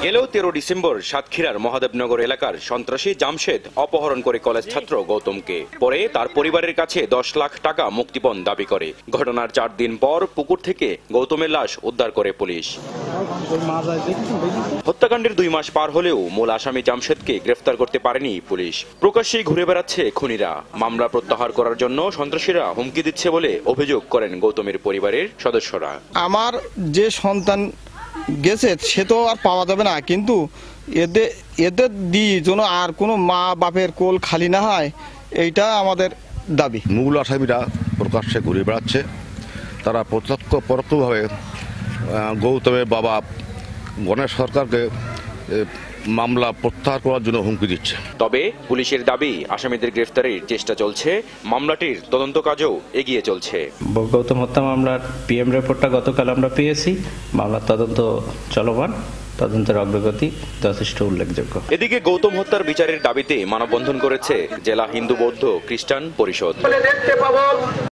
গেল 13 ডিসেম্বর সাতক্ষীরার মহাদেবনগর এলাকার সন্ত্রাসী জামশেদ অপহরণ করে কলেজ ছাত্র গৌতমকে। পরে তার পরিবারের কাছে 10 লাখ টাকা মুক্তিপণ দাবি করে। ঘটনার 4 দিন পর পুকুর থেকে গৌতমের লাশ উদ্ধার করে পুলিশ। হত্যাকাণ্ডের 2 মাস পার হলেও মূল আসামি জামশেদকে গ্রেফতার করতে পারেনি পুলিশ। প্রকাশ্যেই ঘুরে বেড়াচ্ছে খুনিরা। মামলা প্রত্যাহার করার জন্য সন্ত্রাসীরা হুমকি দিচ্ছে বলে অভিযোগ করেন গৌতমের পরিবারের সদস্যরা। আমার যে সন্তান গেছে সে তো আর পাওয়া যাবে না, কিন্তু এদের দিয়ে যেন আর কোনো মা বাপের কোল খালি না হয়, এইটা আমাদের দাবি। মূল আসামিরা প্রকাশ্যে ঘুরে বেড়াচ্ছে। তারা প্রত্যক্ষ পরোক্ষভাবে গৌতমের বাবা গণেশ সরকারকে মামলা প্রত্যাহার করার জন্য হুমকি দিচ্ছে। তবে পুলিশের দাবি, আসামিদের গ্রেফতারের চেষ্টা চলছে, মামলাটির তদন্ত কাজও এগিয়ে চলছে। গৌতম হত্যা মামলার পিএম রিপোর্টটা গতকাল আমরা পেয়েছি। মামলার তদন্ত চলমান, তদন্তের অগ্রগতি যথেষ্ট উল্লেখযোগ্য। এদিকে গৌতম হত্যার বিচারের দাবিতে মানববন্ধন করেছে জেলা হিন্দু বৌদ্ধ খ্রিস্টান পরিষদ।